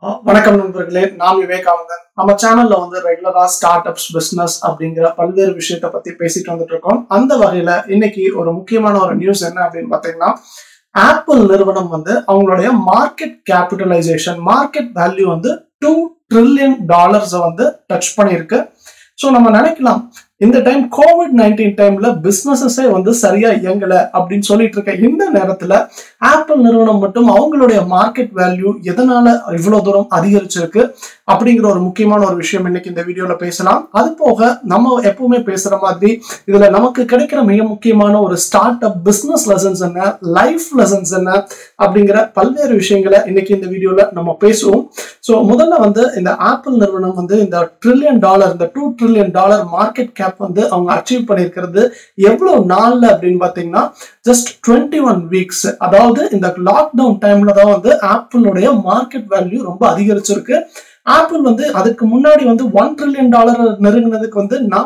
வணக்கம் நண்பர்களே, நான் விவேகானந்தன். நம்ம சேனல்ல ரெகுலரா ஸ்டார்ட் அப்ஸ் பிசினஸ் அப்படிங்கிற பல்வேறு விஷயத்தை பத்தி பேசிட்டு வந்துட்டு இருக்கோம். அந்த வகையில இன்னைக்கு ஒரு முக்கியமான ஒரு நியூஸ் என்ன அப்படின்னு பாத்தீங்கன்னா, ஆப்பிள் நிறுவனம் அவங்களுடைய market capitalization market value $2 trillion touch பண்ணிருக்கு. சோ நம்ம நினைக்கலாம், இந்த டைம் COVID-19 டைம்ல பிசினஸஸே சரியா இயங்கல அப்படின்னு சொல்லிட்டு இருக்க இந்த நேரத்துல ஆப்பிள் நிறுவனம் மட்டும் அவங்களுடைய மார்க்கெட் வேல்யூ எதனால இவ்வளவு தூரம் அதிகரிச்சிருக்கு அப்படிங்கிற ஒரு முக்கியமான ஒரு விஷயம் இன்னைக்கு இந்த வீடியோல பேசலாம். அது போக நம்ம எப்பவுமே பேசுற மாதிரி இதுல நமக்கு கிடைக்கிற மிக முக்கியமான ஒரு ஸ்டார்ட் அப் பிசினஸ் லெசன்ஸ் என்ன, லைஃப் லெசன்ஸ் என்ன அப்படிங்கிற பல்வேறு விஷயங்களை இன்னைக்கு இந்த வீடியோல நம்ம பேசுவோம். சோ முதல்ல இந்த ஆப்பிள் நிறுவனம் இந்த $2 trillion மார்க்கெட் கேப் அவங்க அச்சீவ் பண்ணிருக்கிறது எவ்வளவு நாள்ல அப்படின்னு பாத்தீங்கன்னா ஜஸ்ட் 21 வீக்ஸ். அதாவது இந்த லாக்டவுன் டைம்ல தான் ஆப்பிளுடைய மார்க்கெட் வேல்யூ ரொம்ப அதிகரிச்சிருக்கு. ஆப்பிள் அதுக்கு முன்னாடி $1 trillion நெருங்கினதுக்கு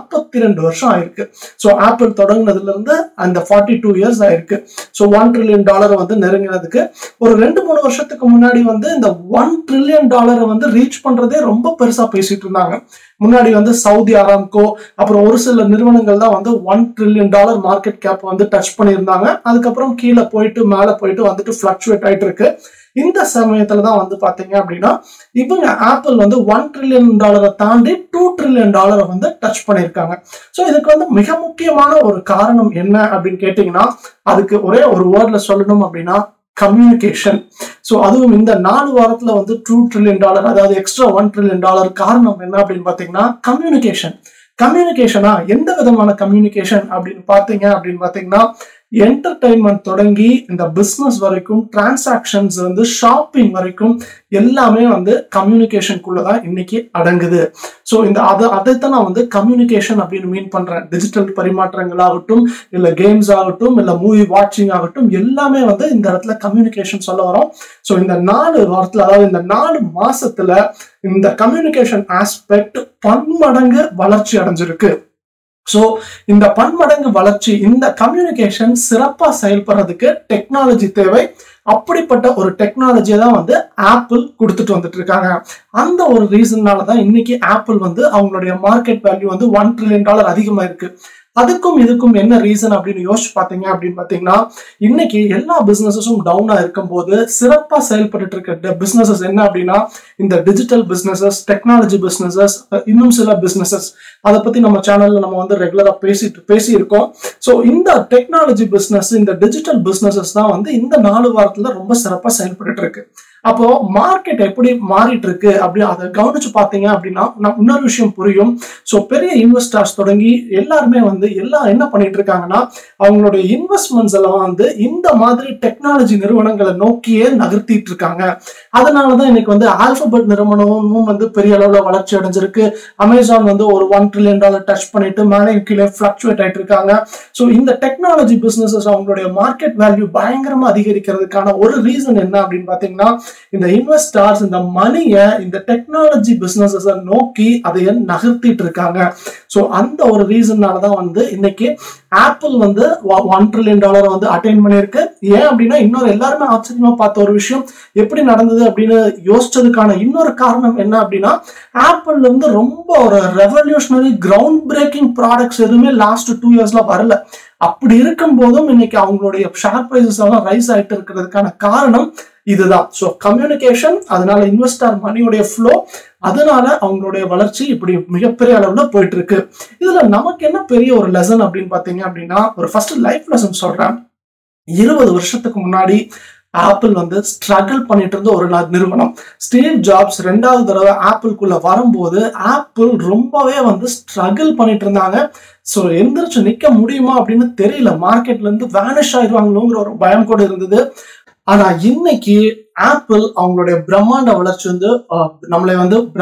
42 வருஷம் ஆயிருக்கு. சோ ஆப்பிள் தொடங்கினதுல இருந்து அந்த 42 இயர்ஸ் ஆயிருக்கு. சோ $1 trillion நெருங்கினதுக்கு ஒரு 2-3 வருஷத்துக்கு முன்னாடி இந்த $1 trillion ரீச் பண்றதே ரொம்ப பெருசா பேசிட்டு இருந்தாங்க. முன்னாடி சவுதி அராம்கோ அப்புறம் ஒரு சில நிறுவனங்கள் தான் $1 trillion மார்க்கெட் கேப் டச் பண்ணியிருந்தாங்க. அதுக்கப்புறம் கீழே போயிட்டு மேல போயிட்டு ஃபிளக்சுவேட் ஆயிட்டு இருக்கு. இந்த சமயத்துல தான் பாத்தீங்க அப்படின்னா இவங்க ஆப்பிள் $1 trillion தாண்டி $2 trillion டச் பண்ணிருக்காங்க. சோ இதுக்கு மிக முக்கியமான ஒரு காரணம் என்ன அப்படின்னு கேட்டீங்கன்னா, அதுக்கு ஒரே ஒரு வேர்ட்ல சொல்லணும் அப்படின்னா கம்யூனிகேஷன். சோ அதுவும் இந்த 4 வாரத்துல $2 trillion, அதாவது எக்ஸ்ட்ரா $1 trillion காரணம் என்ன அப்படின்னு பாத்தீங்கன்னா கம்யூனிகேஷன். கம்யூனிகேஷனா எந்த விதமான கம்யூனிகேஷன் அப்படின்னு பாத்தீங்கன்னா என்டர்டைன்மெண்ட் தொடங்கி இந்த பிசினஸ் வரைக்கும், டிரான்சாக்ஷன்ஸ் ஷாப்பிங் வரைக்கும் எல்லாமே கம்யூனிகேஷனுக்குள்ளதான் இன்னைக்கு அடங்குது. சோ அதைத்தான் நான் கம்யூனிகேஷன் அப்படின்னு மீன் பண்றேன். டிஜிட்டல் பரிமாற்றங்கள் ஆகட்டும், இல்ல கேம்ஸ் ஆகட்டும், இல்ல மூவி வாட்சிங் ஆகட்டும், எல்லாமே இந்த இடத்துல கம்யூனிகேஷன் சொல்ல வரோம். சோ இந்த 4 வாரத்துல, அதாவது இந்த 4 மாசத்துல இந்த கம்யூனிகேஷன் ஆஸ்பெக்ட் பன்மடங்கு வளர்ச்சி அடைஞ்சிருக்கு. சோ இந்த பன்மடங்கு வளர்ச்சி, இந்த கம்யூனிகேஷன் சிறப்பா செயல்படுறதுக்கு டெக்னாலஜி தேவை. அப்படிப்பட்ட ஒரு டெக்னாலஜியை தான் ஆப்பிள் கொடுத்துட்டு வந்துட்டு இருக்காங்க. அந்த ஒரு ரீசன்னாலதான் இன்னைக்கு ஆப்பிள் அவங்களுடைய மார்க்கெட் வேல்யூ $1 trillion அதிகமா இருக்கு. அதுக்கும் இதுக்கும் என்ன ரீசன் அப்படின்னு யோசிச்சு பாத்தீங்கன்னா இன்னைக்கு எல்லா பிசினஸஸும் டவுனா இருக்கும் போது சிறப்பா செயல்பட்டு இருக்க பிசினஸஸ் என்ன அப்படின்னா இந்த டிஜிட்டல் பிசினஸஸ், டெக்னாலஜி பிசினஸஸ், இன்னும் சில பிசினஸஸ். அதை பத்தி நம்ம சேனல்ல நம்ம ரெகுலரா பேசி இருக்கோம். சோ இந்த டெக்னாலஜி பிசினஸ், இந்த டிஜிட்டல் பிசினஸஸ் தான் இந்த 4 வாரத்துல ரொம்ப சிறப்பா செயல்பட்டு இருக்கு. அப்போ மார்க்கெட் எப்படி மாறிட்டு இருக்கு அப்படி அதை கவனிச்சு பாத்தீங்க அப்படின்னா இன்னொரு விஷயம் புரியும். சோ பெரிய இன்வெஸ்டர்ஸ் தொடங்கி எல்லாருமே எல்லாம் என்ன பண்ணிட்டு இருக்காங்கன்னா அவங்களுடைய இன்வெஸ்ட்மெண்ட்ஸ் எல்லாம் இந்த மாதிரி டெக்னாலஜி நிறுவனங்களை நோக்கியே நகர்த்திட்டு இருக்காங்க. அதனாலதான் இன்னைக்கு ஆல்பபெட் நிறுவனமும் பெரிய அளவுல வளர்ச்சி அடைஞ்சிருக்கு. அமேசான் ஒரு $1 trillion டச் பண்ணிட்டு மேலே கீழே பிளக்சுவேட் ஆயிட்டு இருக்காங்க. சோ இந்த டெக்னாலஜி பிசினஸஸ் அவங்களுடைய மார்க்கெட் வேல்யூ பயங்கரமா அதிகரிக்கிறதுக்கான ஒரு ரீசன் என்ன அப்படின்னு பாத்தீங்கன்னா இந்த இன்வெஸ்டர்ஸ் இந்த மணிய இந்த டெக்னாலஜி பிசினஸஸ் நோக்கி அதை நகர்த்திட்டு இருக்காங்க. சோ அந்த ஒரு ரீசன்னாலதான் இன்னைக்கு ஆப்பிள் $1 trillion அட்டைன் பண்ணிருக்கு. ஏன் அப்படின்னா இன்னொரு எல்லாருமே ஆச்சரியமா பார்த்த ஒரு விஷயம் எப்படி நடந்தது அப்படின்னு யோசிச்சதுக்கான இன்னொரு காரணம் என்ன அப்படின்னா ஆப்பிள் ரொம்ப ஒரு ரெவல்யூஷனரி கிரவுண்ட் பிரேக்கிங் ப்ராடக்ட்ஸ் எதுவுமே லாஸ்ட் 2 இயர்ஸ்ல வரல. அப்படி இருக்கும் போதும் இன்னைக்கு அவங்களுடைய ஷேர் பிரைசஸ் எல்லாம் ரைஸ் ஆயிட்டு இருக்கிறதுக்கான காரணம் இதுதான். சோ கம்யூனிகேஷன், அதனால இன்வெஸ்டர் மணியோடைய ஃப்ளோ, அதனால அவங்களுடைய வளர்ச்சி இப்படி மிகப்பெரிய அளவுல போயிட்டு இருக்கு. இதுல நமக்கு என்ன பெரிய ஒரு லெசன் அப்படின்னு பாத்தீங்க அப்படின்னா ஒரு ஃபர்ஸ்ட் லைஃப் லெசன் சொல்றேன். 20 வருஷத்துக்கு முன்னாடி ஆப்பிள் ஸ்ட்ரகிள் பண்ணிட்டு இருந்த ஒரு நிறுவனம். ஸ்டீவ் ஜாப்ஸ் 2வது தடவை ஆப்பிள்குள்ள வரும்போது ஆப்பிள் ரொம்பவே ஸ்ட்ரகிள் பண்ணிட்டு இருந்தாங்க. சோ எந்திரிச்சு நிக்க முடியுமா அப்படின்னு தெரியல. மார்க்கெட்ல இருந்து வேனிஷ் ஆயிடுவாங்களோங்கிற ஒரு பயம் கூட இருந்தது. ஆனா இன்னைக்கு ஆப்பிள் அவங்களுடைய பிரம்மாண்ட வளர்ச்சி நம்மளை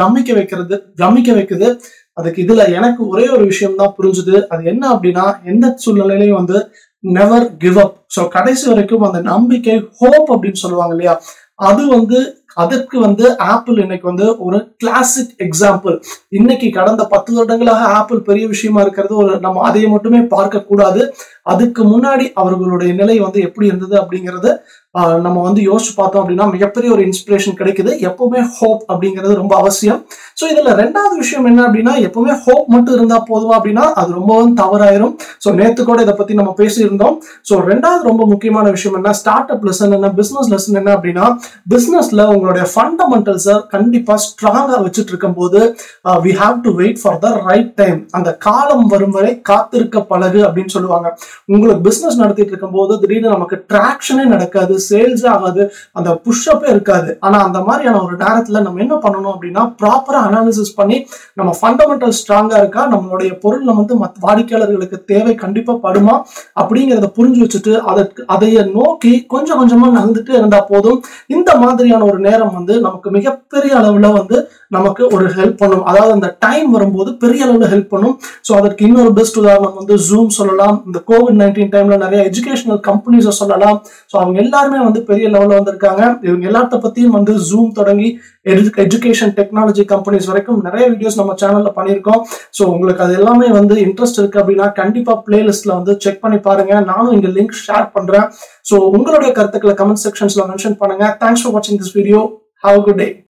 பிரமிக்க வைக்குது. அதுக்கு இதுல எனக்கு ஒரே ஒரு விஷயம் தான் புரிஞ்சுது. அது என்ன அப்படின்னா எந்த சூழ்நிலையிலையும் நெவர் கிவ் அப். சோ கடைசி வரைக்கும் அந்த நம்பிக்கை, ஹோப் அப்படின்னு சொல்லுவாங்க இல்லையா, அது அதற்கு ஆப்பிள் இன்னைக்கு ஒரு கிளாசிக் எக்ஸாம்பிள். இன்னைக்கு கடந்த 10 வருடங்களாக ஆப்பிள் பெரிய விஷயமா இருக்கிறது நம்ம அதை மட்டுமே பார்க்க கூடாது. அதுக்கு முன்னாடி அவர்களுடைய நிலை வந்து எப்படி இருந்தது அப்படிங்கிறது நம்ம வந்து யோசிச்சு பார்த்தோம் அப்படின்னா மிகப்பெரிய ஒரு இன்ஸ்பிரேஷன் கிடைக்குது. எப்பவுமே ஹோப் அப்படிங்கிறது ரொம்ப அவசியம். ஸோ இதுல ரெண்டாவது விஷயம் என்ன அப்படின்னா, எப்பவுமே ஹோப் மட்டும் இருந்தா போதும் அப்படின்னா அது ரொம்பவும் தவறாயிரும். ஸோ நேத்து கூட இதை பத்தி நம்ம பேசியிருந்தோம். ஸோ ரெண்டாவது ரொம்ப முக்கியமான விஷயம் என்ன, ஸ்டார்ட் அப் லெசன் என்ன, பிசினஸ் லெசன் என்ன அப்படின்னா, பிசினஸ்ல உங்களுடைய ஃபண்டமெண்டல்ஸை கண்டிப்பா ஸ்ட்ராங்கா வச்சுட்டு இருக்கும் போது we have to wait for the right time. அந்த காலம் வரும் வரை காத்திருக்க பழகு அப்படின்னு சொல்லுவாங்க. உங்களுக்கு பிசினஸ் நடத்திட்டு இருக்கும் போது திடீர்னு நமக்கு டிராக்ஷனே நடக்காது, சேல்ஸ் ஆகாது, அந்த புஷ்அப்பே இருக்காது. ஆனா அந்த மாதிரியான ஒரு நேரத்துல நம்ம என்ன பண்ணணும் அப்படின்னா, ப்ராப்பரா அனாலிசிஸ் பண்ணி நம்ம ஃபண்டமெண்டல் ஸ்ட்ராங்கா இருக்கா, நம்மளுடைய பொருள் வந்து வாடிக்கையாளர்களுக்கு தேவை கண்டிப்பா படுமா அப்படிங்கிறத புரிஞ்சு வச்சுட்டு அதைய நோக்கி கொஞ்சம் கொஞ்சமா நகர்ந்துட்டு இருந்தா போதும். இந்த மாதிரியான ஒரு நேரம் வந்து நமக்கு மிகப்பெரிய அளவுல வந்து நமக்கு ஒரு ஹெல்ப் பண்ணும். அதாவது அந்த டைம் வரும்போது பெரிய அளவுல ஹெல்ப் பண்ணும். ஸோ அதற்கு இன்னொரு பெஸ்ட் உதாரணம் வந்து ஜூம் சொல்லலாம். இந்த COVID-19 டைம்ல நிறைய எஜுகேஷனல் கம்பெனிஸை சொல்லலாம். ஸோ அவங்க எல்லாருமே வந்து பெரிய லெவலில் வந்திருக்காங்க. இவங்க எல்லாத்த பத்தியும் வந்து ஜூம் தொடங்கி எஜுகேஷன் டெக்னாலஜி கம்பெனிஸ் வரைக்கும் நிறைய வீடியோஸ் நம்ம சேனல்ல பண்ணியிருக்கோம். ஸோ உங்களுக்கு அது எல்லாமே வந்து இன்ட்ரெஸ்ட் இருக்கு அப்படின்னா கண்டிப்பா பிளேலிஸ்ட்ல வந்து செக் பண்ணி பாருங்க. நானும் இங்க லிங்க் ஷேர் பண்றேன். ஸோ உங்களுடைய கருத்துக்களை கமெண்ட் செக்ஷன்ஸ்ல மென்ஷன் பண்ணுங்க. தேங்க்ஸ் ஃபார் வாட்சிங் this video. Have a good day.